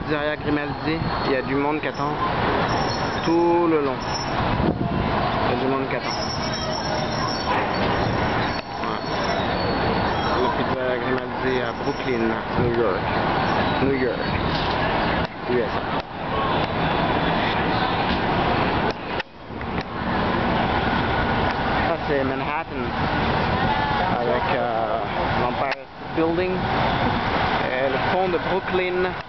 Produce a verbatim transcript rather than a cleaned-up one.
pizzeria Grimaldi, il y a du monde qui attend tout le long. Il y a du monde qui attend. Ouais. La pizzeria Grimaldi à Brooklyn, New York. New York. U S A. Ça c'est Manhattan avec euh, l'Empire Building et le pont de Brooklyn.